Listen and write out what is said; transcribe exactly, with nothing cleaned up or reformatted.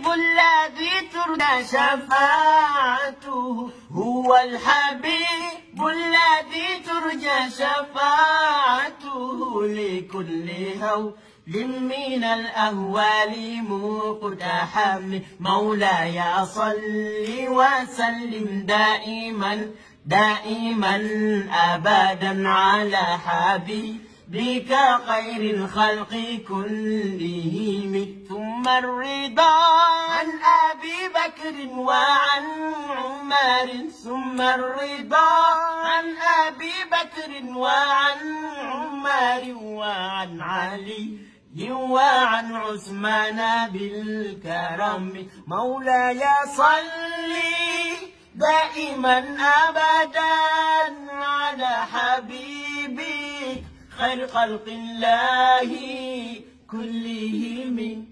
الذي ترجى شفاعته، هو الحبيب الذي ترجى شفاعته، لكل هول من الأهوال مقتحم. مولاي صل وسلم دائما دائما أبدا على حبيبك خير الخلق كلهم. ثم الرضا عن أبي بكر وعن عمر، ثم الرضا عن أبي بكر وعن عمر وعن علي وعن عثمان بالكرم. مولاي صل دائما أبدا على حبيبك خير خلق الله كلهم.